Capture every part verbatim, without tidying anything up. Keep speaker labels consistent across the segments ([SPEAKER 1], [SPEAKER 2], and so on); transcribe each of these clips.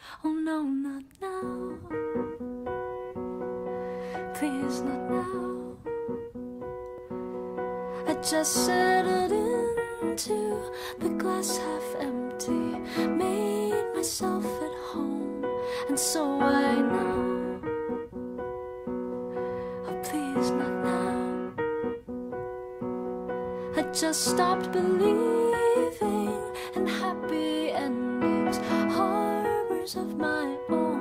[SPEAKER 1] Oh no, not now. Please, not now. I just settled into the glass half empty, made myself at home, and so I know. Oh, please, not now. I just stopped believing in happy endings, harbors of my own.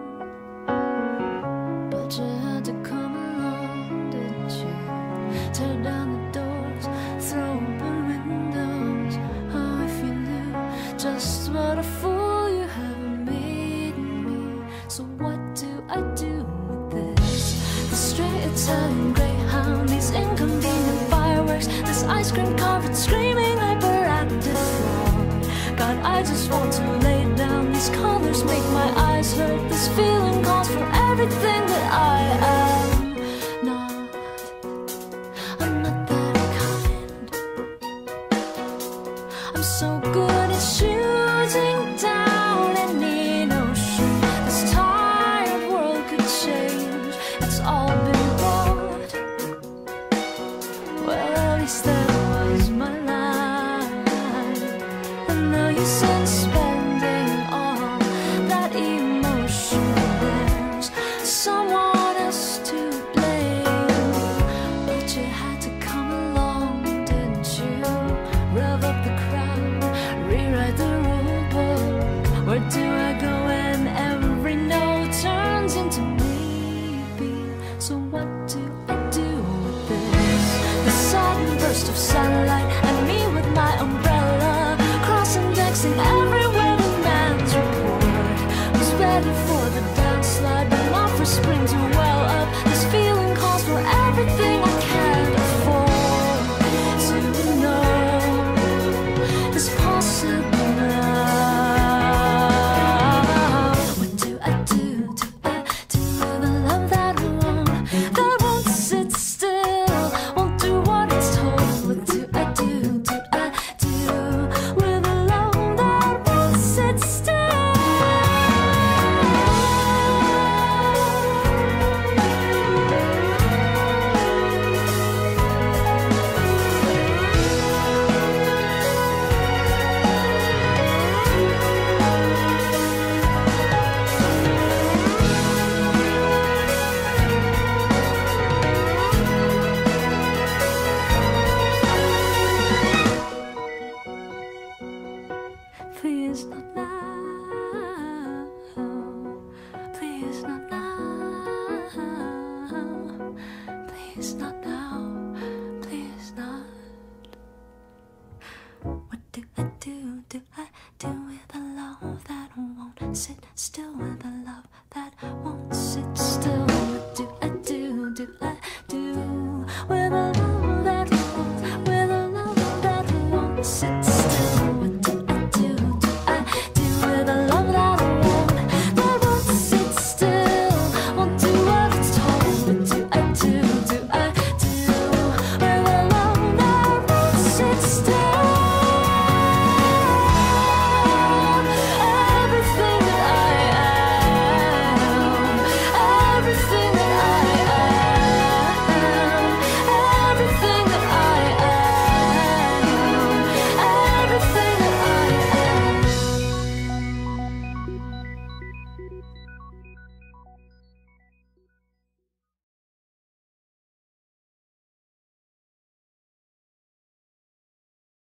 [SPEAKER 1] But you had to come along, didn't you? Tear down the doors, throw open windows. Oh, if you knew just what a fool you have made me. So what do I do with this? The straight Italian greyhound, these inconvenient fireworks, this ice cream carpet screaming hyperactive fraud. God, I just want to lay down. These colors make my eyes hurt. This feeling calls for everything that I am not. I'm not that kind. I'm so good at shooting down any notion this tired world could change. It's all been bought. Well, at least that was my life. And now you send spending all that emotion. There's someone else to blame. But you had to come along, didn't you? Rev up the crowd, rewrite the rule book. Where do I go when every no turns into maybe? So what do I do with this? The sudden burst of sunlight and me with my umbrella, cross-indexing every wedding man's report. Was ready for the downslide, but not for spring to well up. This feeling calls for everything I can't afford to know is possible now. What do I do? Do I do with a love that won't, that won't sit still, won't do what it's told? What do I do? Do I do with a love that won't sit still? Please, not now. Please, not now. Please, not now. Please, not. What do I do? Do I